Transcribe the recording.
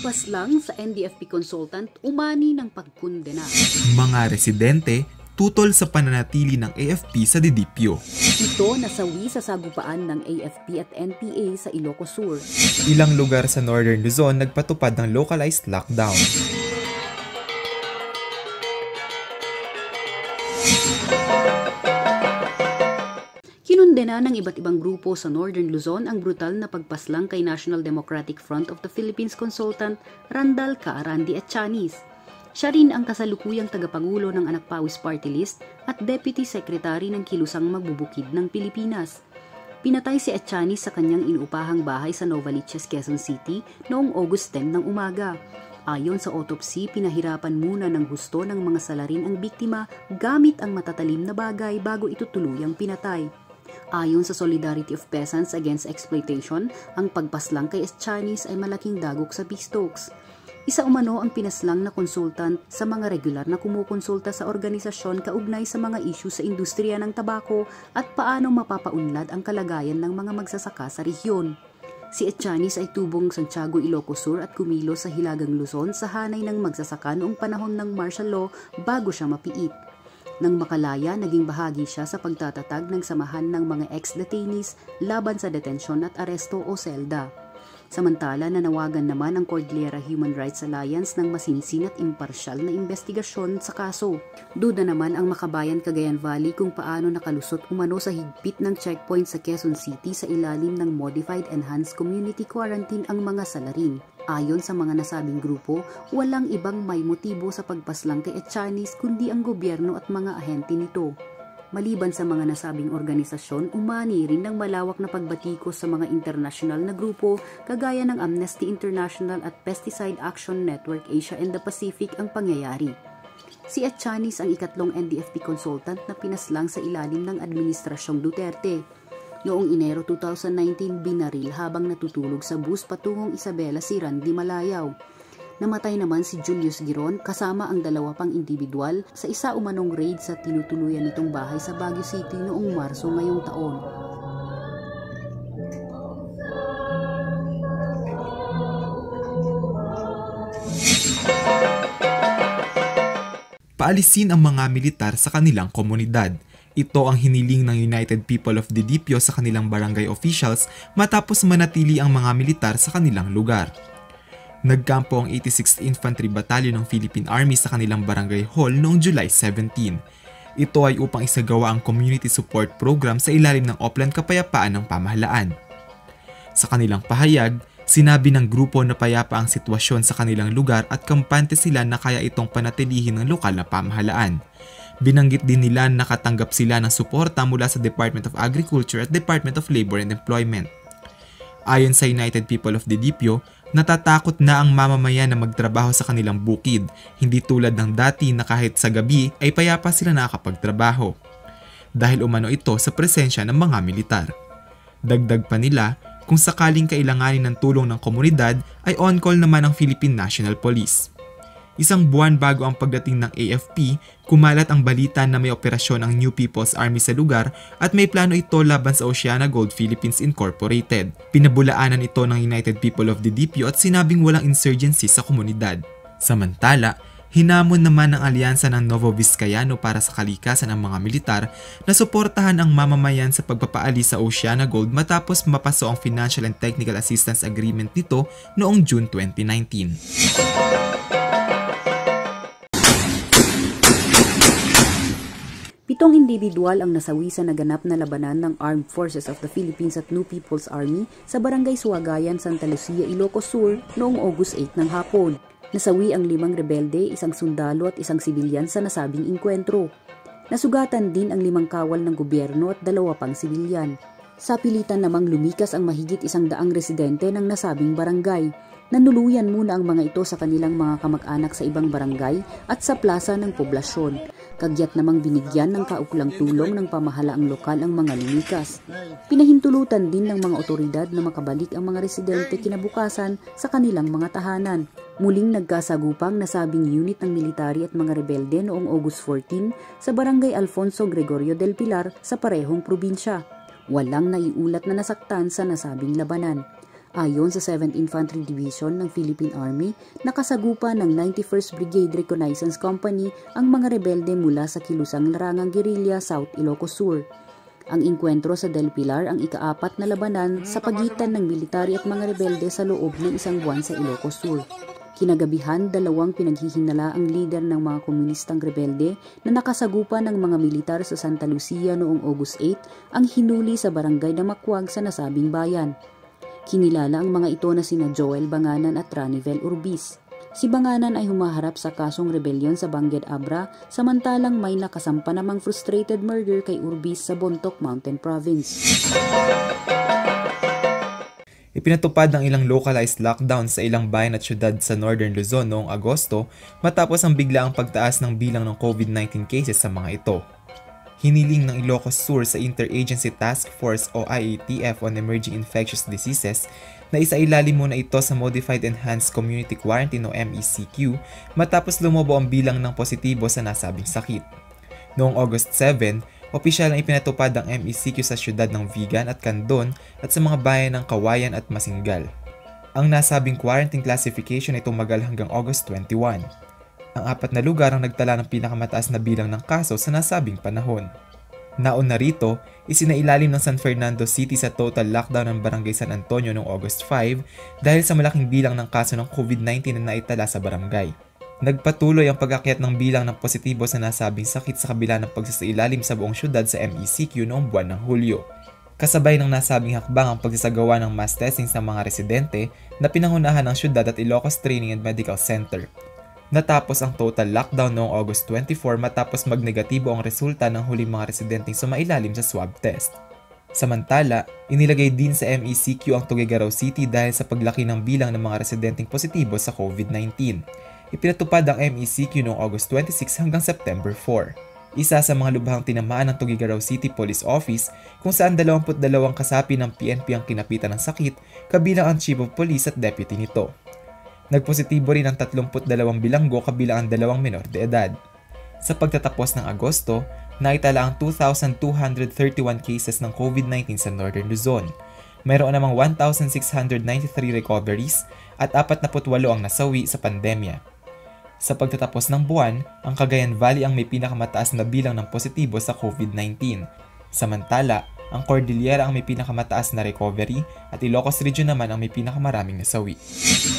Pagpaslang sa NDFP consultant umani ng pagkondena. Mga residente tutol sa pananatili ng AFP sa Didipio. Ito nasawi sa sagupaan ng AFP at NPA sa Ilocos Sur. Ilang lugar sa Northern Luzon nagpatupad ng localized lockdown. Kinundena ng iba't ibang grupo sa Northern Luzon ang brutal na pagpaslang kay National Democratic Front of the Philippines consultant Randal Caarandi at Chanis. Siya rin ang kasalukuyang tagapangulo ng Anak Pawis Party List at Deputy Secretary ng Kilusang Magbubukid ng Pilipinas. Pinatay si Atchanis sa kanyang inuupahang bahay sa Novaliches, Quezon City noong August 10 ng umaga. Ayon sa autopsy, pinahirapan muna ng husto ng mga salarin ang biktima gamit ang matatalim na bagay bago ito tuluyang pinatay. Ayon sa Solidarity of Peasants Against Exploitation, ang pagpaslang kay Atchanis ay malaking dagok sa peace talks. Isa umano ang pinaslang na konsultant sa mga regular na kumukonsulta sa organisasyon kaugnay sa mga issue sa industriya ng tabako at paano mapapaunlad ang kalagayan ng mga magsasaka sa rehiyon. Si Atchanis ay tubong Santiago, Ilocos Sur at kumilos sa Hilagang Luzon sa hanay ng magsasaka noong panahon ng martial law bago siya mapiit. Nang makalaya, naging bahagi siya sa pagtatatag ng samahan ng mga ex-detainees laban sa detensyon at aresto o selda. Samantala, nanawagan naman ang Cordillera Human Rights Alliance ng masinsin at imparsyal na investigasyon sa kaso. Duda naman ang Makabayan, Cagayan Valley kung paano nakalusot umano sa higpit ng checkpoint sa Quezon City sa ilalim ng Modified Enhanced Community Quarantine ang mga salarin. Ayon sa mga nasabing grupo, walang ibang may motibo sa pagpaslang kay Atchanis kundi ang gobyerno at mga ahente nito. Maliban sa mga nasabing organisasyon, umani rin ng malawak na pagbatikos sa mga internasyonal na grupo kagaya ng Amnesty International at Pesticide Action Network Asia and the Pacific ang pangyayari. Si Atchanis ang ikatlong NDFP consultant na pinaslang sa ilalim ng Administrasyong Duterte. Noong Enero 2019, binaril habang natutulog sa bus patungong Isabela si Randy Malayaw. Namatay naman si Julius Giron kasama ang dalawa pang individual sa isa umanong raid sa tinutuluyan nitong bahay sa Baguio City noong Marso ngayong taon. Paalisin ang mga militar sa kanilang komunidad. Ito ang hiniling ng United People of Didipio sa kanilang barangay officials matapos manatili ang mga militar sa kanilang lugar. Nagkampo ang 86th Infantry Battalion ng Philippine Army sa kanilang barangay hall noong July 17. Ito ay upang isagawa ang community support program sa ilalim ng Opland Kapayapaan ng Pamahalaan. Sa kanilang pahayag, sinabi ng grupo na payapa ang sitwasyon sa kanilang lugar at kampante sila na kaya itong panatilihin ng lokal na pamahalaan. Binanggit din nila na nakatanggap sila ng suporta mula sa Department of Agriculture at Department of Labor and Employment. Ayon sa United People of Didipio, natatakot na ang mamamayan na magtrabaho sa kanilang bukid, hindi tulad ng dati na kahit sa gabi ay payapa sila nakakapagtrabaho. Dahil umano ito sa presensya ng mga militar. Dagdag pa nila, kung sakaling kailanganin ng tulong ng komunidad ay on-call naman ang Philippine National Police. Isang buwan bago ang pagdating ng AFP, kumalat ang balita na may operasyon ang New People's Army sa lugar at may plano ito laban sa Oceana Gold Philippines Incorporated. Pinabulaanan ito ng United People of Didipio at sinabing walang insurgency sa komunidad. Samantala, hinamon naman ng alyansa ng Novo Vizcayano para sa kalikasan ng mga militar na suportahan ang mamamayan sa pagpapaalis sa Oceana Gold matapos mapaso ang Financial and Technical Assistance Agreement nito noong June 2019. Pitong individual ang nasawi sa naganap na labanan ng Armed Forces of the Philippines at New People's Army sa Barangay Suagayan, Santa Lucia, Ilocos Sur noong August 8 ng hapon. Nasawi ang 5 rebelde, isang sundalo at isang sibilyan sa nasabing inkwentro. Nasugatan din ang 5 kawal ng gobyerno at 2 pang sibilyan. Sa pilitan namang lumikas ang mahigit 100 residente ng nasabing barangay. Nanuluyan muna ang mga ito sa kanilang mga kamag-anak sa ibang barangay at sa plaza ng poblasyon. Kagyat namang binigyan ng kauklang tulong ng pamahalaang lokal ang mga lumikas. Pinahintulutan din ng mga otoridad na makabalik ang mga residente kinabukasan sa kanilang mga tahanan. Muling nagkasagupang nasabing unit ng military at mga rebelde noong August 14 sa Barangay Alfonso Gregorio del Pilar sa parehong probinsya. Walang naiulat na nasaktan sa nasabing labanan. Ayon sa 7th Infantry Division ng Philippine Army, nakasagupa ng 91st Brigade Reconnaissance Company ang mga rebelde mula sa kilusang larangang guerrilla South Ilocos Sur. Ang inkwentro sa Del Pilar ang ika-4 na labanan sa pagitan ng military at mga rebelde sa loob ng isang buwan sa Ilocos Sur. Kinagabihan, 2 pinaghihinala ang lider ng mga komunistang rebelde na nakasagupa ng mga militar sa Santa Lucia noong August 8 ang hinuli sa barangay na Makwag sa nasabing bayan. Kinilala ang mga ito na sina Joel Banganan at Ranivel Urbis. Si Banganan ay humaharap sa kasong rebellion sa Bangged Abra, samantalang may nakasampa namang frustrated murder kay Urbis sa Bontoc Mountain Province. Ipinatupad ang ilang localized lockdown sa ilang bayan at syudad sa Northern Luzon noong Agosto matapos ang biglaang pagtaas ng bilang ng COVID-19 cases sa mga ito. Hiniling ng Ilocos Sur sa Interagency Task Force o IATF on Emerging Infectious Diseases na isailalim muna ito sa Modified Enhanced Community Quarantine o MECQ matapos lumobo ang bilang ng positibo sa nasabing sakit. Noong August 7, opisyal na ipinatupad ang MECQ sa syudad ng Vigan at Candon at sa mga bayan ng Kawayan at Masingal. Ang nasabing quarantine classification ay tumagal hanggang August 21. Ang 4 na lugar ang nagtala ng pinakamataas na bilang ng kaso sa nasabing panahon. Nauna rito, isinailalim ng San Fernando City sa total lockdown ng Barangay San Antonio noong August 5 dahil sa malaking bilang ng kaso ng COVID-19 na naitala sa barangay. Nagpatuloy ang pag-akyat ng bilang ng positibo sa nasabing sakit sa kabila ng pagsasailalim sa buong syudad sa MECQ noong buwan ng Hulyo. Kasabay ng nasabing hakbang ang pagsasagawa ng mass testing sa mga residente na pinangunahan ng syudad at Ilocos Training and Medical Center. Natapos ang total lockdown noong August 24 matapos magnegatibo ang resulta ng huling mga residenteng sumailalim sa swab test. Samantala, inilagay din sa MECQ ang Tuguegarao City dahil sa paglaki ng bilang ng mga residenteng positibo sa COVID-19. Ipinatupad ang MECQ noong August 26 hanggang September 4. Isa sa mga lubhang tinamaan ng Tuguegarao City Police Office kung saan 22 kasapi ng PNP ang kinapitan ng sakit kabilang ang Chief of Police at Deputy nito. Nagpositibo rin ang 32 bilanggo kabilang ang 2 menor de edad. Sa pagtatapos ng Agosto, naitala ang 2,231 cases ng COVID-19 sa Northern Luzon. Mayroon namang 1,693 recoveries at 48 ang nasawi sa pandemya. Sa pagtatapos ng buwan, ang Cagayan Valley ang may pinakamataas na bilang ng positibo sa COVID-19. Samantala, ang Cordillera ang may pinakamataas na recovery at Ilocos Region naman ang may pinakamaraming nasawi.